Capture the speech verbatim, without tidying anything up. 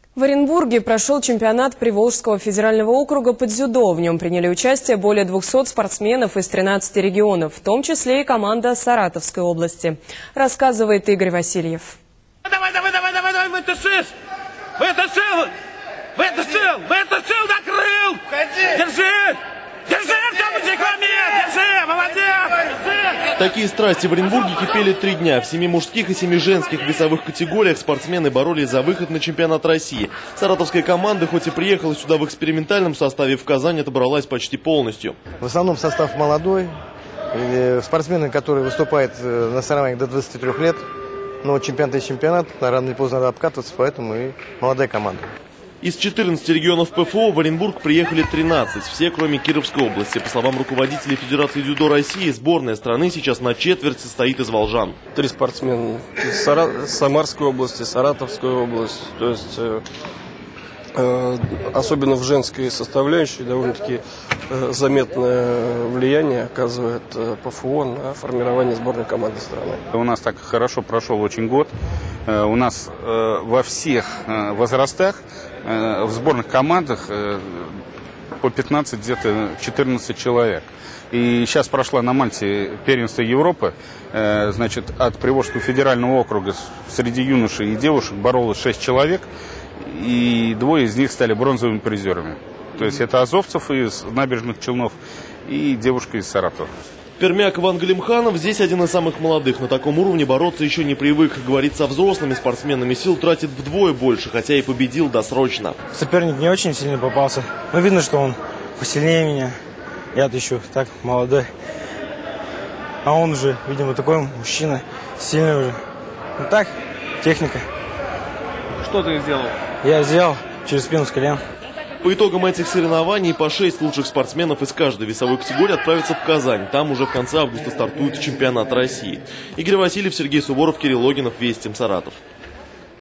В Оренбурге прошел чемпионат Приволжского федерального округа по дзюдо. В нем приняли участие более двухсот спортсменов из тринадцати регионов, в том числе и команда Саратовской области. Рассказывает Игорь Васильев. Давай, давай, давай, давай, давай, вытащишь! Вытащил! Вытащил! Вытащил, накрыл! Держи! Держи, Артемчик, момент! Держи! Молодец! Держи! Такие страсти в Оренбурге кипели три дня. В семи мужских и семи женских весовых категориях спортсмены боролись за выход на чемпионат России. Саратовская команда, хоть и приехала сюда в экспериментальном составе, в Казань отобралась почти полностью. В основном состав молодой. Спортсмены, которые выступают на соревнованиях до двадцати трёх лет. Но чемпионат есть чемпионат, рано или поздно надо обкатываться, поэтому и молодая команда. Из четырнадцати регионов ПФО в Оренбург приехали тринадцать, все кроме Кировской области. По словам руководителей Федерации дзюдо России, сборная страны сейчас на четверть состоит из волжан. Три спортсмена из Сара... Самарской области, Саратовской области. То есть, э, э, особенно в женской составляющей, довольно-таки э, заметное влияние оказывает э, ПФО на формирование сборной команды страны. У нас так хорошо прошел очень год. Э, у нас э, во всех э, возрастах в сборных командах по пятнадцать, где-то четырнадцать человек. И сейчас прошла на Мальте первенство Европы. Значит, от Приволжского федерального округа среди юношей и девушек боролось шесть человек. И двое из них стали бронзовыми призерами. То есть это азовцев из Набережных Челнов и девушка из Саратова. Пермяк Иван Галимханов здесь один из самых молодых. На таком уровне бороться еще не привык. Говорит, со взрослыми спортсменами сил тратит вдвое больше, хотя и победил досрочно. Соперник не очень сильно попался. Но видно, что он посильнее меня. Я-то еще так молодой. А он уже, видимо, такой мужчина, сильный уже. Ну так, техника. Что ты сделал? Я сделал через спину с колен. По итогам этих соревнований по шесть лучших спортсменов из каждой весовой категории отправятся в Казань. Там уже в конце августа стартует чемпионат России. Игорь Васильев, Сергей Суворов, Кирилл Логинов, Вести, Саратов.